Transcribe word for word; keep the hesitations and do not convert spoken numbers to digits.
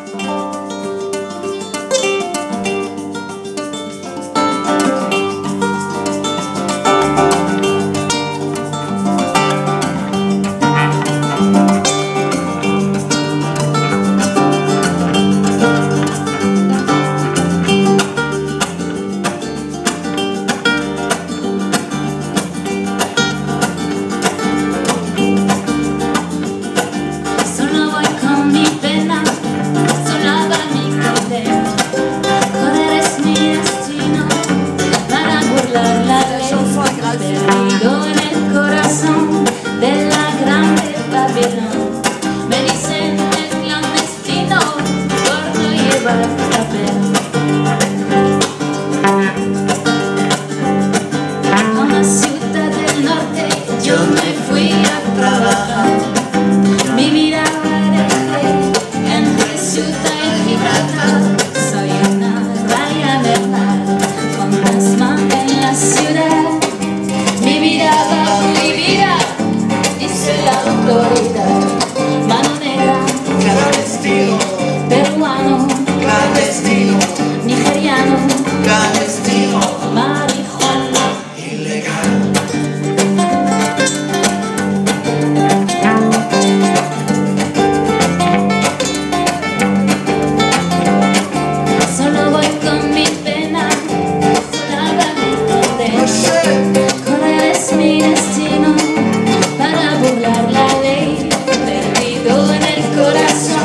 Me dicen el clandestino por no llevar papel. A una ciudad del norte yo me fui a trabajar. Mi vida la dejé entre Ceuta y Gibraltar. Soy una raya del mar, fantasma en la ciudad. Mi vida va prohibida, dice la autoridad. Mano negra, clandestino, peruano, clandestino, nigeriano, clandestino, marihuana, ilegal. Solo voy con mi pena, sola mi condena. Correr es mi destino para burlar la ley, perdido en el corazón.